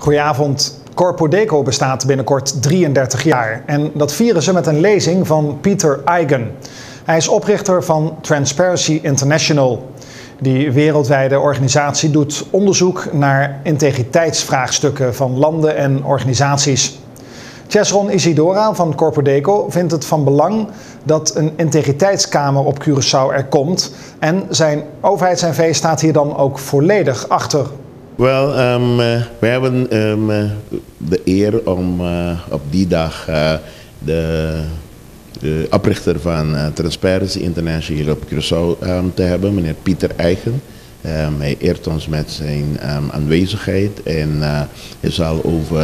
Goedenavond. Corpo Deco bestaat binnenkort 33 jaar. En dat vieren ze met een lezing van Peter Eigen. Hij is oprichter van Transparency International. Die wereldwijde organisatie doet onderzoek naar integriteitsvraagstukken van landen en organisaties. Chesron Isidora van Corpo Deco vindt het van belang dat een integriteitskamer op Curaçao er komt. En zijn overheids-NV staat hier dan ook volledig achter. Wel, we hebben de eer om op die dag de oprichter van Transparency International hier op Curaçao te hebben, meneer Peter Eigen. Hij eert ons met zijn aanwezigheid en hij zal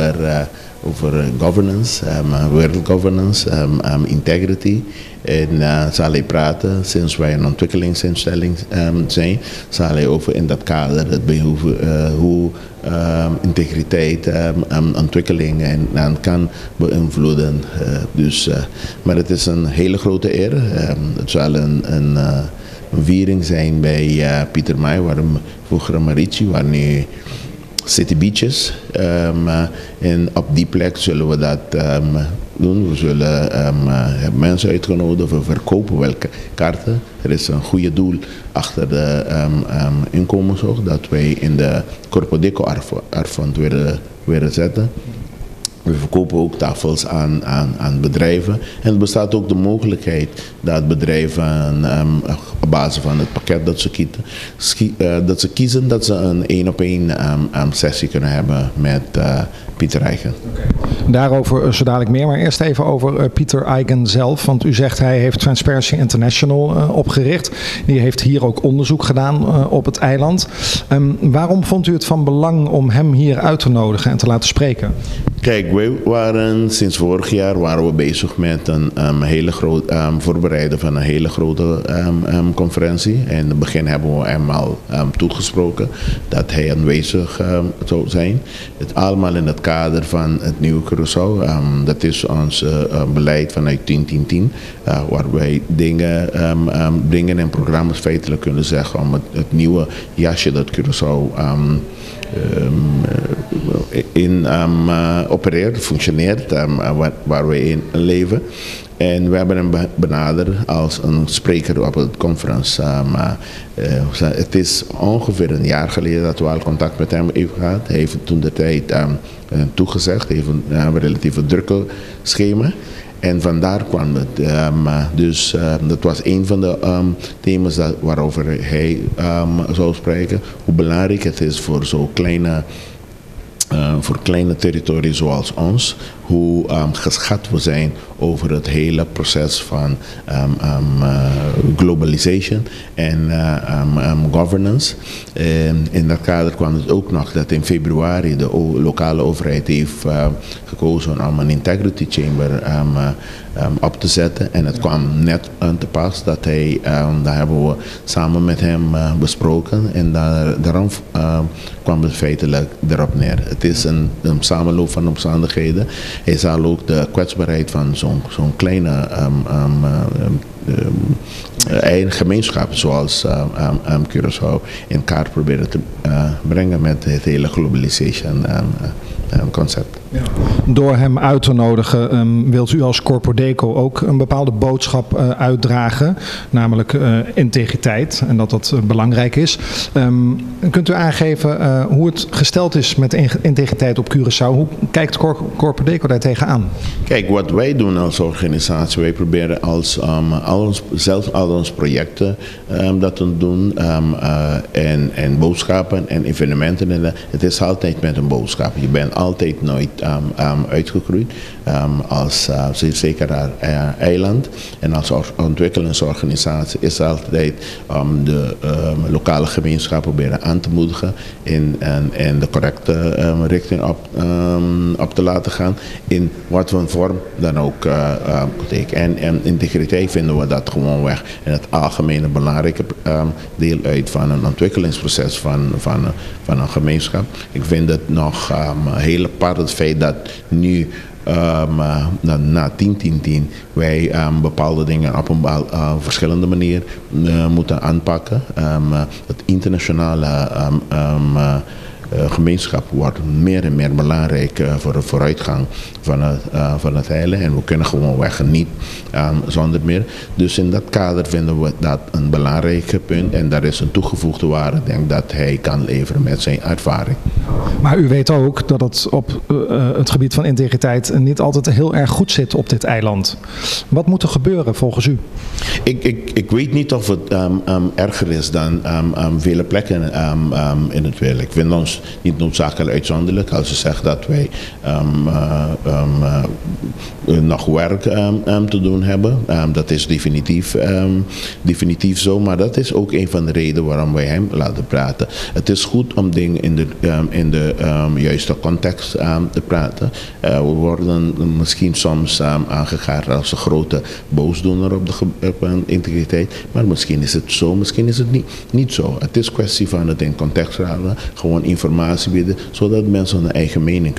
over governance, world governance, integrity. En zal hij praten, sinds wij een ontwikkelingsinstelling zijn, zal hij over in dat kader het hoe integriteit ontwikkeling en kan beïnvloeden. Maar het is een hele grote eer. Het zal een viering zijn bij Pieter Maai, waar vroeger Marici, waar nu City Beaches. En op die plek zullen we dat doen. We zullen hebben mensen uitgenodigd, we verkopen welke kaarten. Er is een goede doel achter de inkomenshoog dat wij in de Corpo Deco Arfond willen zetten. We verkopen ook tafels aan bedrijven. En er bestaat ook de mogelijkheid dat bedrijven op basis van het pakket dat ze kiezen, dat ze een 1-op-1 sessie kunnen hebben met Peter Eigen. Daarover zo dadelijk meer, maar eerst even over Peter Eigen zelf. Want u zegt hij heeft Transparency International opgericht. Die heeft hier ook onderzoek gedaan op het eiland. Waarom vond u het van belang om hem hier uit te nodigen en te laten spreken? Kijk, sinds vorig jaar waren we bezig met een hele grote voorbereiden van een hele grote conferentie. En in het begin hebben we hem al toegesproken dat hij aanwezig zou zijn. Het allemaal in het kader van het nieuwe Curaçao. Dat is ons beleid vanuit 10-10-10, waar wij dingen en programma's feitelijk kunnen zeggen om het nieuwe jasje dat Curaçao opereert, functioneert, waar we in leven. En we hebben hem benaderd als een spreker op het conferentie. Het is ongeveer een jaar geleden dat we al contact met hem hebben gehad. Hij heeft toen de tijd toegezegd, hij heeft een relatief drukke schema. En vandaar kwam het. Dat was een van de thema's waarover hij zou spreken. Hoe belangrijk het is voor zo'n kleine territories zoals ons, hoe geschat we zijn over het hele proces van globalization en governance. In dat kader kwam het ook nog dat in februari de lokale overheid heeft gekozen om een integrity chamber op te zetten. En het kwam net aan te pas dat hij, daar hebben we samen met hem besproken. En daarom kwam het feitelijk erop neer. Het is een samenloop van omstandigheden. Hij zal ook de kwetsbaarheid van zo'n kleine eigen gemeenschap zoals Curaçao in kaart proberen te brengen met het hele globalization concept. Ja. Door hem uit te nodigen wilt u als Corpo Deco ook een bepaalde boodschap uitdragen, namelijk integriteit en dat belangrijk is. Kunt u aangeven hoe het gesteld is met integriteit op Curaçao? Hoe kijkt Corpo Deco daar tegenaan? Kijk, wat wij doen als organisatie, wij proberen al onze projecten dat te doen en boodschappen en evenementen. Het is altijd met een boodschap. Je bent altijd nooit uitgegroeid als zeker eiland. En als ontwikkelingsorganisatie is het altijd om de lokale gemeenschap proberen aan te moedigen en de correcte richting op te laten gaan in wat voor vorm dan ook. En integriteit vinden we dat gewoon weg in het algemene belangrijke deel uit van een ontwikkelingsproces van een gemeenschap. Ik vind het nog heel apart het feit dat nu na 10-10-10 wij bepaalde dingen op een verschillende manier moeten aanpakken. Het internationale gemeenschap wordt meer en meer belangrijk voor de vooruitgang van het heilen. En we kunnen gewoonweg niet zonder meer. Dus in dat kader vinden we dat een belangrijk punt. En daar is een toegevoegde waarde, denk dat hij kan leveren met zijn ervaring. Maar u weet ook dat het op het gebied van integriteit niet altijd heel erg goed zit op dit eiland. Wat moet er gebeuren volgens u? Ik weet niet of het erger is dan vele plekken in het wereld. Ik vind ons niet noodzakelijk uitzonderlijk als je zegt dat wij nog werk te doen hebben. Dat is definitief zo, maar dat is ook een van de redenen waarom wij hem laten praten. Het is goed om dingen in de juiste context te praten. We worden misschien soms aangegaard als een grote boosdoener op de integriteit, maar misschien is het zo, misschien is het niet zo. Het is kwestie van het in context houden, gewoon informatie bieden, zodat mensen hun eigen mening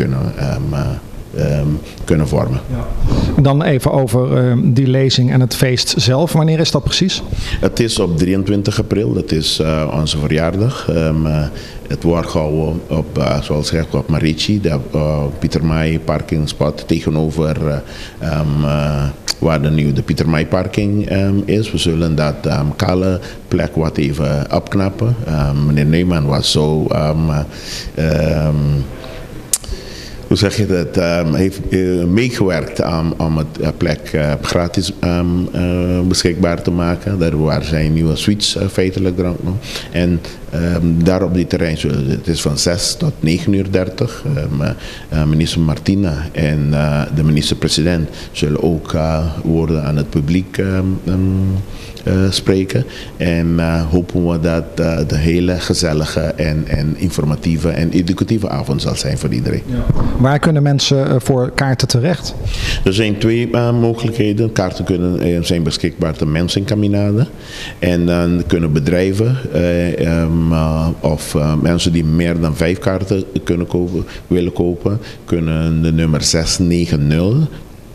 kunnen vormen. Ja. Dan even over die lezing en het feest zelf. Wanneer is dat precies? Het is op 23 april, dat is onze verjaardag. Het wordt gehouden op, zoals gezegd, op Marici, de Pieter Maai parking spot tegenover waar de Pieter Maai parking is. We zullen dat kale plek wat even opknappen. Meneer Neumann was zo hoe zeg je dat, heeft meegewerkt om het plek gratis beschikbaar te maken. Daar waren zijn nieuwe suites feitelijk er ook nog. En daar op die terrein zullen, het is van 6 tot 9:30. Minister Martina en de minister-president zullen ook woorden aan het publiek spreken. En hopen we dat de hele gezellige en informatieve en educatieve avond zal zijn voor iedereen. Ja. Waar kunnen mensen voor kaarten terecht? Er zijn 2 mogelijkheden. Kaarten zijn beschikbaar te Mensen in Caminada. En dan kunnen bedrijven of mensen die meer dan 5 kaarten willen kopen, kunnen de nummer 690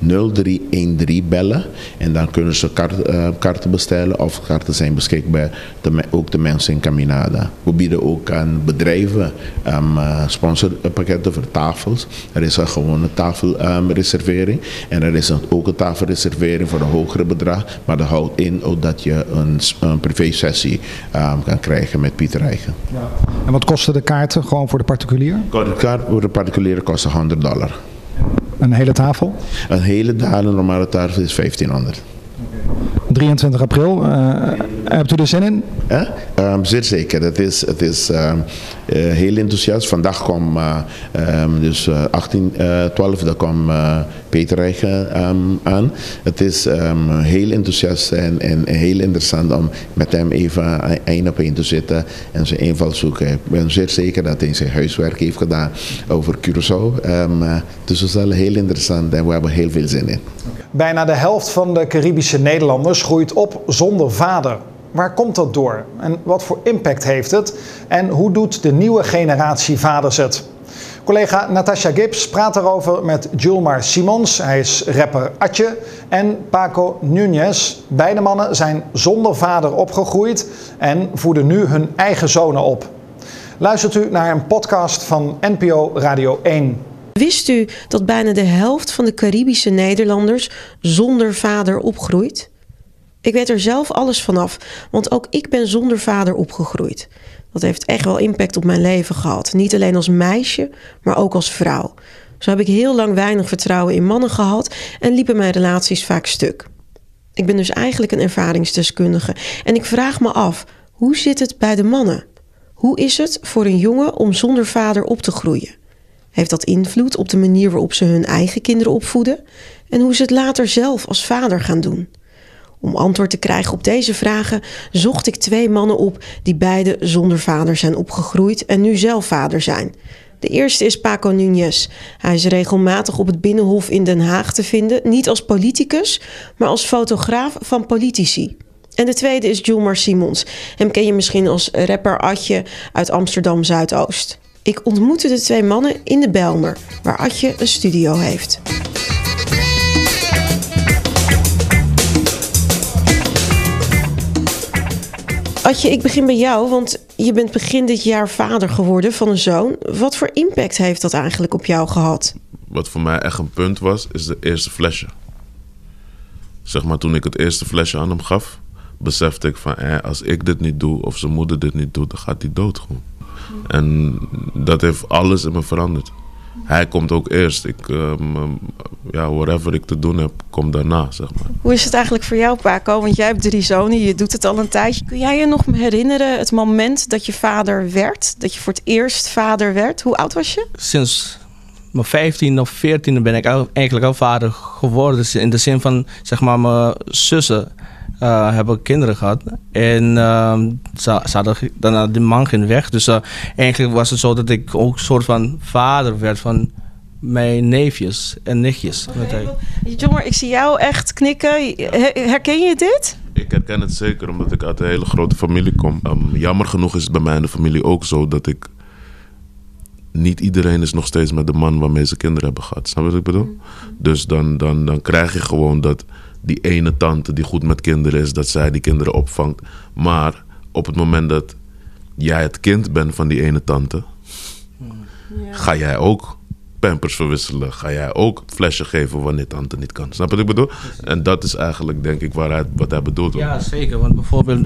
0313 bellen en dan kunnen ze kaarten bestellen of kaarten zijn beschikbaar, ook de Mensen in Caminada. We bieden ook aan bedrijven sponsorpakketten voor tafels. Er is een gewone tafelreservering en er is ook een tafelreservering voor een hogere bedrag, maar dat houdt in ook dat je een privé-sessie kan krijgen met Pieter Eigen. Ja. En wat kosten de kaarten gewoon voor de particulier? De kaart voor de particulier kost $100. Een hele tafel? Een hele normale tafel is $1500. 23 april, hebt u er zin in? Zeer zeker. Het is heel enthousiast. Vandaag kwam dus 12, daar kwam Peter Eigen aan. Het is heel enthousiast en heel interessant om met hem even 1 op 1 te zitten en zijn invalshoek. Ik ben zeer zeker dat hij zijn huiswerk heeft gedaan over Curaçao. Dus het is wel heel interessant en we hebben heel veel zin in. Bijna de helft van de Caribische Nederlanders groeit op zonder vader. Waar komt dat door? En wat voor impact heeft het? En hoe doet de nieuwe generatie vaders het? Collega Natasha Gibbs praat erover met Julmar Simons. Hij is rapper Atje. En Paco Núñez. Beide mannen zijn zonder vader opgegroeid en voeden nu hun eigen zonen op. Luistert u naar een podcast van NPO Radio 1. Wist u dat bijna de helft van de Caribische Nederlanders zonder vader opgroeit? Ik weet er zelf alles vanaf, want ook ik ben zonder vader opgegroeid. Dat heeft echt wel impact op mijn leven gehad. Niet alleen als meisje, maar ook als vrouw. Zo heb ik heel lang weinig vertrouwen in mannen gehad en liepen mijn relaties vaak stuk. Ik ben dus eigenlijk een ervaringsdeskundige en ik vraag me af, hoe zit het bij de mannen? Hoe is het voor een jongen om zonder vader op te groeien? Heeft dat invloed op de manier waarop ze hun eigen kinderen opvoeden? En hoe ze het later zelf als vader gaan doen? Om antwoord te krijgen op deze vragen zocht ik 2 mannen op die beide zonder vader zijn opgegroeid en nu zelf vader zijn. De eerste is Paco Núñez. Hij is regelmatig op het Binnenhof in Den Haag te vinden, niet als politicus, maar als fotograaf van politici. En de tweede is Julmar Simons. Hem ken je misschien als rapper Atje uit Amsterdam Zuidoost. Ik ontmoette de 2 mannen in de Bijlmer, waar Atje een studio heeft. Adje, ik begin bij jou, want je bent begin dit jaar vader geworden van een zoon. Wat voor impact heeft dat eigenlijk op jou gehad? Wat voor mij echt een punt was, is de eerste flesje. Zeg maar, toen ik het eerste flesje aan hem gaf, besefte ik van, als ik dit niet doe of zijn moeder dit niet doet, dan gaat hij dood gewoon. En dat heeft alles in me veranderd. Hij komt ook eerst. Whatever ik te doen heb, komt daarna, zeg maar. Hoe is het eigenlijk voor jou, Paco? Want jij hebt 3 zonen, je doet het al een tijdje. Kun jij je nog herinneren het moment dat je vader werd? Dat je voor het eerst vader werd? Hoe oud was je? Sinds mijn 15e of 14e ben ik eigenlijk al vader geworden. Dus in de zin van, zeg maar, mijn zussen hebben kinderen gehad. En ze hadden daarna de man ging weg. Dus eigenlijk was het zo dat ik ook een soort van vader werd van mijn neefjes en nichtjes. Jongen, ik zie jou echt knikken. Herken je dit? Ik herken het zeker, omdat ik uit een hele grote familie kom. Jammer genoeg is het bij mij in de familie ook zo dat ik... Niet iedereen is nog steeds met de man waarmee ze kinderen hebben gehad. Snap je wat ik bedoel? Dus dan krijg je gewoon dat die ene tante die goed met kinderen is, dat zij die kinderen opvangt. Maar op het moment dat jij het kind bent van die ene tante, ga jij ook pampers verwisselen. Ga jij ook het flesje geven wanneer tante niet kan. Snap je wat ik bedoel? En dat is eigenlijk, denk ik, wat hij bedoelt. Ja, zeker. Want bijvoorbeeld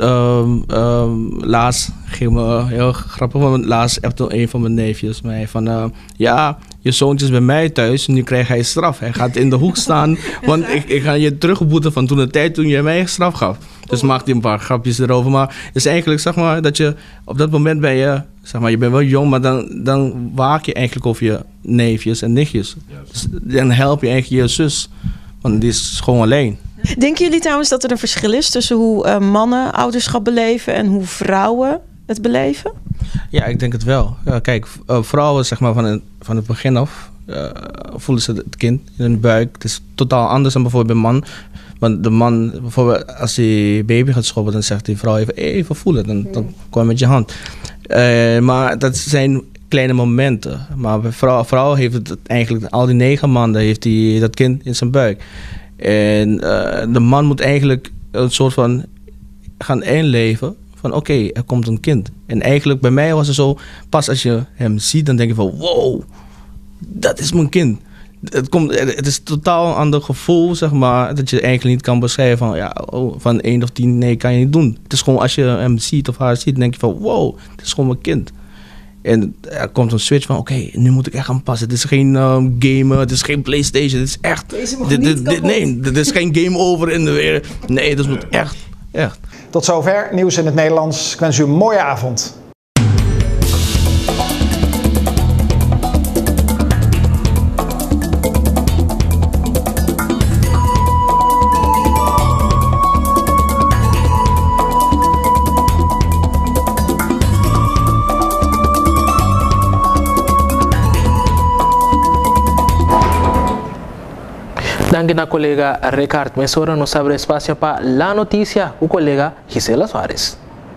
laatst ging me heel grappig, want laatst appte een van mijn neefjes mij van... je zoontje is bij mij thuis en nu krijgt hij straf. Hij gaat in de hoek staan, want ik ga je terugboeten van toen de tijd toen je mij straf gaf. Dus maakt hij een paar grapjes erover. Maar het is eigenlijk, zeg maar, dat je op dat moment ben je... Zeg maar, je bent wel jong, maar dan waak je eigenlijk over je neefjes en nichtjes. Dus dan help je eigenlijk je zus, want die is gewoon alleen. Denken jullie trouwens dat er een verschil is tussen hoe mannen ouderschap beleven en hoe vrouwen het beleven? Ja, ik denk het wel. Kijk, vrouwen, zeg maar, van het begin af voelen ze het kind in hun buik. Het is totaal anders dan bijvoorbeeld bij man. Want de man, bijvoorbeeld, als hij baby gaat schoppen, dan zegt die vrouw even voelen. Dan kom je met je hand. Maar dat zijn kleine momenten. Maar bij vrouw heeft het eigenlijk al die 9 maanden heeft hij dat kind in zijn buik. En de man moet eigenlijk een soort van gaan inleven van oké, er komt een kind. En eigenlijk bij mij was het zo, pas als je hem ziet, dan denk je van wow, dat is mijn kind. Het is totaal een ander gevoel, zeg maar, dat je eigenlijk niet kan beschrijven van 1 of 10, nee, kan je niet doen. Het is gewoon als je hem ziet of haar ziet, dan denk je van wow, het is gewoon mijn kind. En er komt een switch van oké, nu moet ik echt gaan passen. Het is geen gamen, het is geen PlayStation, het is echt... Dit is geen game over in de wereld. Nee, dat moet echt. Tot zover nieuws in het Nederlands. Ik wens u een mooie avond. Danke na colega Ricardo Mesora nos abre espacio para la noticia con colega Gisela Suárez.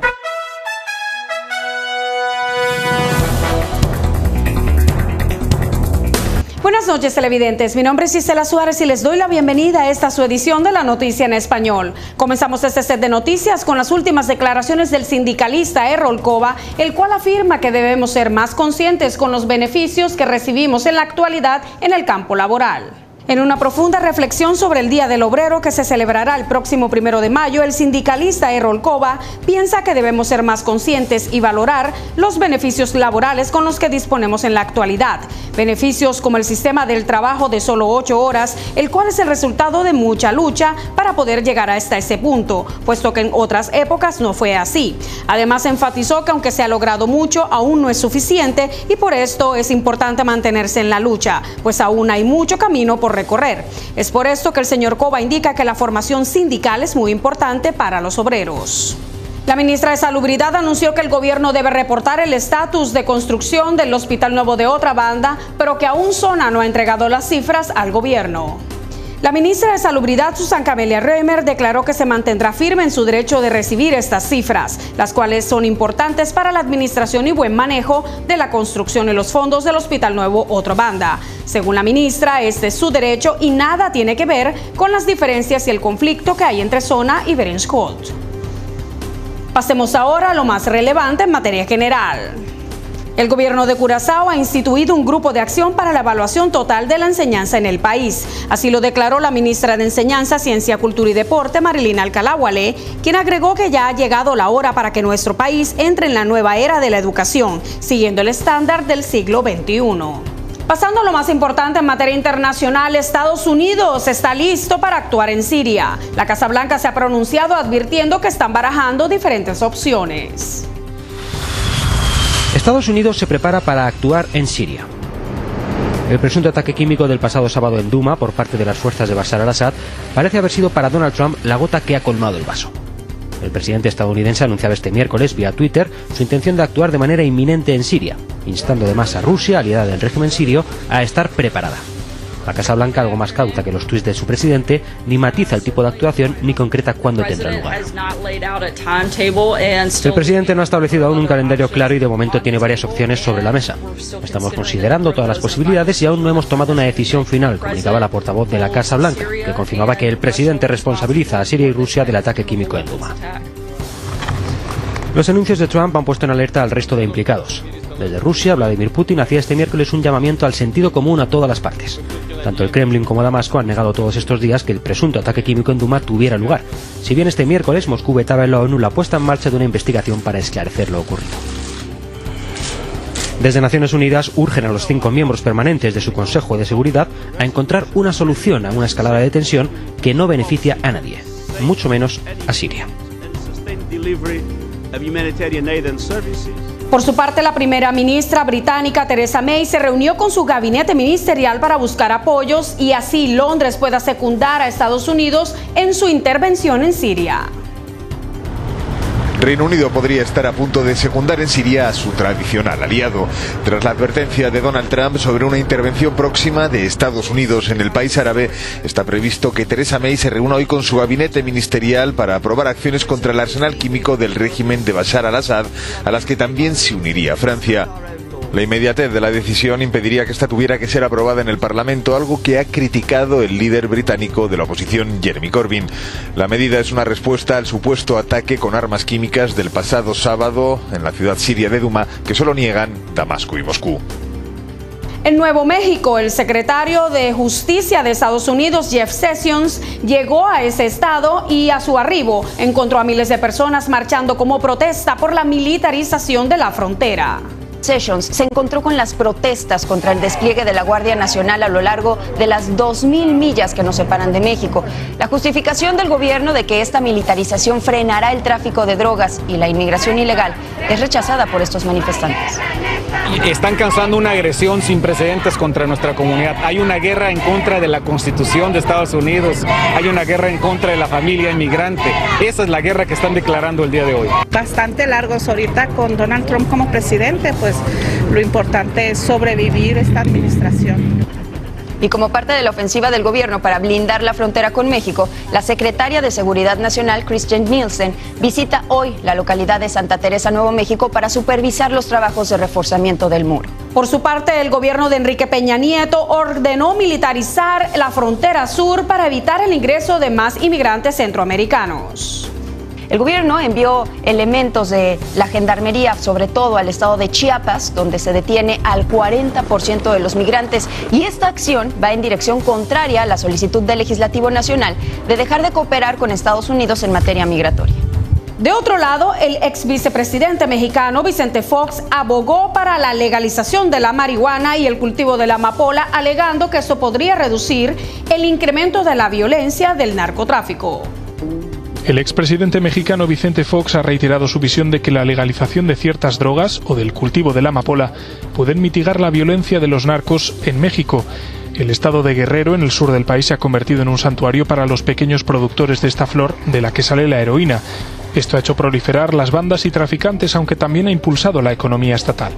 Buenas noches, televidentes. Mi nombre es Gisela Suárez y les doy la bienvenida a esta su edición de La Noticia en Español. Comenzamos este set de noticias con las últimas declaraciones del sindicalista Errol Coba, el cual afirma que debemos ser más conscientes con los beneficios que recibimos en la actualidad en el campo laboral. En una profunda reflexión sobre el Día del Obrero que se celebrará el próximo 1 de mayo, el sindicalista Errol Coba piensa que debemos ser más conscientes y valorar los beneficios laborales con los que disponemos en la actualidad. Beneficios como el sistema del trabajo de solo 8 horas, el cual es el resultado de mucha lucha para poder llegar hasta ese punto, puesto que en otras épocas no fue así. Además, enfatizó que aunque se ha logrado mucho, aún no es suficiente y por esto es importante mantenerse en la lucha, pues aún hay mucho camino por recorrer. Es por esto que el señor Coba indica que la formación sindical es muy importante para los obreros. La ministra de Salubridad anunció que el gobierno debe reportar el estatus de construcción del Hospital Nuevo de Otra Banda, pero que aún Zona no ha entregado las cifras al gobierno. La ministra de Salubridad, Susan Camelia Römer, declaró que se mantendrá firme en su derecho de recibir estas cifras, las cuales son importantes para la administración y buen manejo de la construcción y los fondos del Hospital Nuevo Otra Banda. Según la ministra, este es su derecho y nada tiene que ver con las diferencias y el conflicto que hay entre Zona y Berenschot. Pasemos ahora a lo más relevante en materia general. El gobierno de Curazao ha instituido un grupo de acción para la evaluación total de la enseñanza en el país. Así lo declaró la ministra de Enseñanza, Ciencia, Cultura y Deporte, Marilyn Alcalá-Gualé, quien agregó que ya ha llegado la hora para que nuestro país entre en la nueva era de la educación, siguiendo el estándar del siglo XXI. Pasando a lo más importante en materia internacional, Estados Unidos está listo para actuar en Siria. La Casa Blanca se ha pronunciado advirtiendo que están barajando diferentes opciones. Estados Unidos se prepara para actuar en Siria. El presunto ataque químico del pasado sábado en Duma por parte de las fuerzas de Bashar al-Assad parece haber sido para Donald Trump la gota que ha colmado el vaso. El presidente estadounidense anunciaba este miércoles vía Twitter su intención de actuar de manera inminente en Siria, instando además a Rusia, aliada del régimen sirio, a estar preparada. La Casa Blanca, algo más cauta que los tuits de su presidente, ni matiza el tipo de actuación ni concreta cuándo tendrá lugar. El presidente no ha establecido aún un calendario claro y de momento tiene varias opciones sobre la mesa. Estamos considerando todas las posibilidades y aún no hemos tomado una decisión final, comunicaba la portavoz de la Casa Blanca, que confirmaba que el presidente responsabiliza a Siria y Rusia del ataque químico en Duma. Los anuncios de Trump han puesto en alerta al resto de implicados. Desde Rusia, Vladimir Putin hacía este miércoles un llamamiento al sentido común a todas las partes. Tanto el Kremlin como Damasco han negado todos estos días que el presunto ataque químico en Duma tuviera lugar. Si bien este miércoles Moscú vetaba en la ONU la puesta en marcha de una investigación para esclarecer lo ocurrido. Desde Naciones Unidas urgen a los 5 miembros permanentes de su Consejo de Seguridad a encontrar una solución a una escalada de tensión que no beneficia a nadie, mucho menos a Siria. Por su parte, la primera ministra británica Theresa May se reunió con su gabinete ministerial para buscar apoyos y así Londres pueda secundar a Estados Unidos en su intervención en Siria. Reino Unido podría estar a punto de secundar en Siria a su tradicional aliado, tras la advertencia de Donald Trump sobre una intervención próxima de Estados Unidos en el país árabe. Está previsto que Theresa May se reúna hoy con su gabinete ministerial para aprobar acciones contra el arsenal químico del régimen de Bashar al-Assad, a las que también se uniría Francia. La inmediatez de la decisión impediría que esta tuviera que ser aprobada en el Parlamento, algo que ha criticado el líder británico de la oposición, Jeremy Corbyn. La medida es una respuesta al supuesto ataque con armas químicas del pasado sábado en la ciudad siria de Duma, que solo niegan Damasco y Moscú. En Nuevo México, el secretario de Justicia de Estados Unidos, Jeff Sessions, llegó a ese estado y a su arribo encontró a miles de personas marchando como protesta por la militarización de la frontera. Sessions se encontró con las protestas contra el despliegue de la Guardia Nacional a lo largo de las 2.000 millas que nos separan de México. La justificación del gobierno de que esta militarización frenará el tráfico de drogas y la inmigración ilegal es rechazada por estos manifestantes. Están causando una agresión sin precedentes contra nuestra comunidad. Hay una guerra en contra de la Constitución de Estados Unidos. Hay una guerra en contra de la familia inmigrante. Esa es la guerra que están declarando el día de hoy. Bastante largos ahorita con Donald Trump como presidente, pues lo importante es sobrevivir esta administración. Y como parte de la ofensiva del gobierno para blindar la frontera con México, la secretaria de Seguridad Nacional, Kirstjen Nielsen, visita hoy la localidad de Santa Teresa, Nuevo México, para supervisar los trabajos de reforzamiento del muro. Por su parte, el gobierno de Enrique Peña Nieto ordenó militarizar la frontera sur para evitar el ingreso de más inmigrantes centroamericanos. El gobierno envió elementos de la gendarmería, sobre todo al estado de Chiapas, donde se detiene al 40% de los migrantes. Y esta acción va en dirección contraria a la solicitud del Legislativo Nacional de dejar de cooperar con Estados Unidos en materia migratoria. De otro lado, el ex vicepresidente mexicano Vicente Fox abogó para la legalización de la marihuana y el cultivo de la amapola, alegando que esto podría reducir el incremento de la violencia del narcotráfico. El expresidente mexicano Vicente Fox ha reiterado su visión de que la legalización de ciertas drogas o del cultivo de la amapola pueden mitigar la violencia de los narcos en México. El estado de Guerrero, en el sur del país, se ha convertido en un santuario para los pequeños productores de esta flor de la que sale la heroína. Esto ha hecho proliferar las bandas y traficantes, aunque también ha impulsado la economía estatal.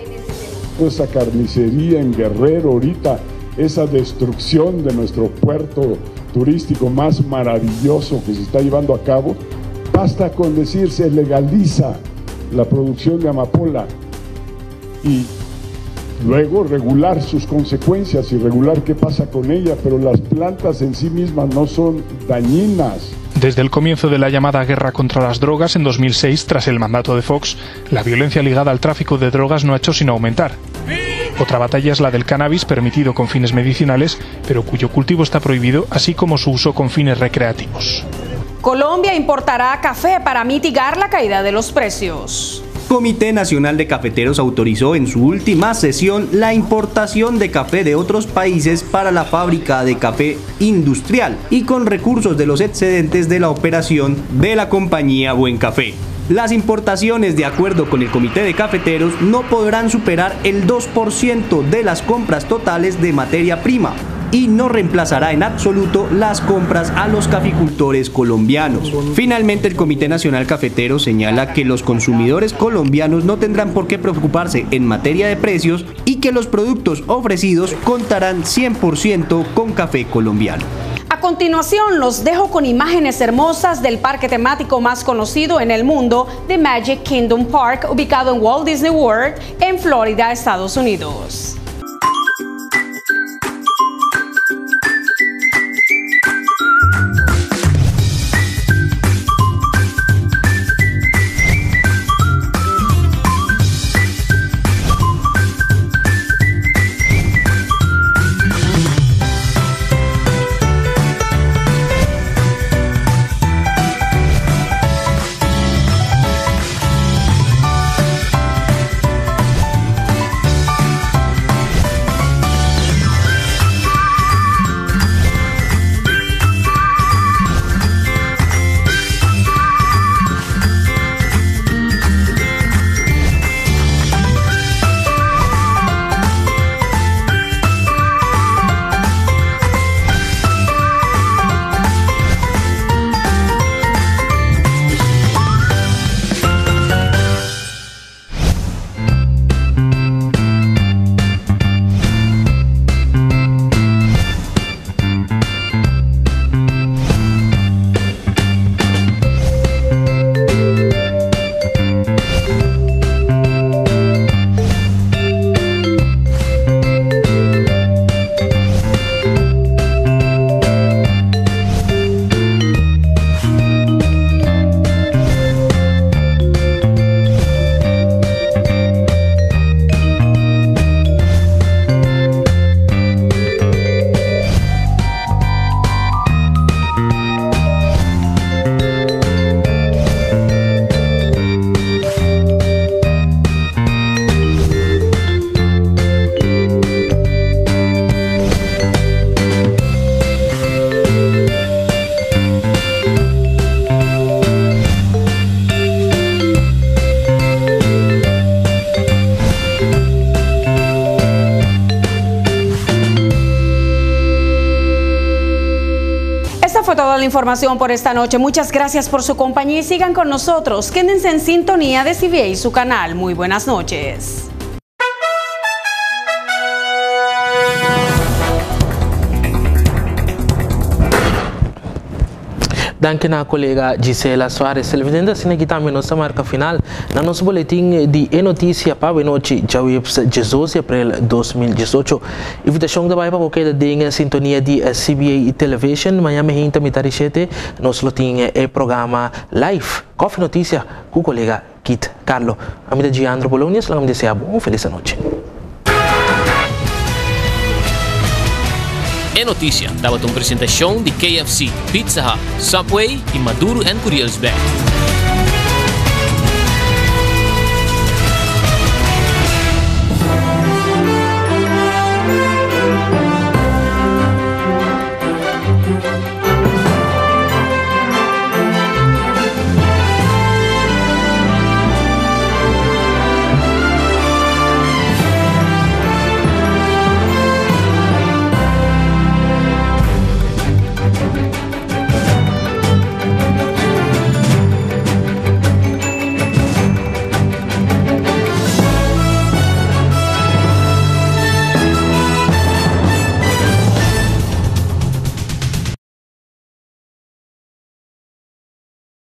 Esa carnicería en Guerrero ahorita, esa destrucción de nuestro puerto turístico más maravilloso que se está llevando a cabo, basta con decir se legaliza la producción de amapola y luego regular sus consecuencias y regular qué pasa con ella, pero las plantas en sí mismas no son dañinas. Desde el comienzo de la llamada guerra contra las drogas en 2006, tras el mandato de Fox, la violencia ligada al tráfico de drogas no ha hecho sino aumentar. Otra batalla es la del cannabis, permitido con fines medicinales, pero cuyo cultivo está prohibido, así como su uso con fines recreativos. Colombia importará café para mitigar la caída de los precios. Comité Nacional de Cafeteros autorizó en su última sesión la importación de café de otros países para la fábrica de café industrial y con recursos de los excedentes de la operación de la compañía Buen Café. Las importaciones, de acuerdo con el Comité de Cafeteros, no podrán superar el 2% de las compras totales de materia prima y no reemplazará en absoluto las compras a los caficultores colombianos. Finalmente, el Comité Nacional Cafetero señala que los consumidores colombianos no tendrán por qué preocuparse en materia de precios y que los productos ofrecidos contarán 100% con café colombiano. A continuación, los dejo con imágenes hermosas del parque temático más conocido en el mundo, The Magic Kingdom Park, ubicado en Walt Disney World, en Florida, Estados Unidos. Fue toda la información por esta noche. Muchas gracias por su compañía y sigan con nosotros. Quédense en sintonía de CBA y su canal. Muy buenas noches. Danke na colega Gisela Soares. Televidente assim aqui também nossa marca final na nosso boletim de notícia para a noite dia 18 de abril de 2018. Invitação da para qualquer dia sintonia de CBA Television. Amanhã me hinta me tarixete nos lotim programa live Coffee Notícia com o colega Kit Carlo. A minha de Andro Bologna, selamat desejar feliz noite. É notícia, dava uma apresentação de KFC, Pizza Hut, Subway e Maduro and Kuriosbek.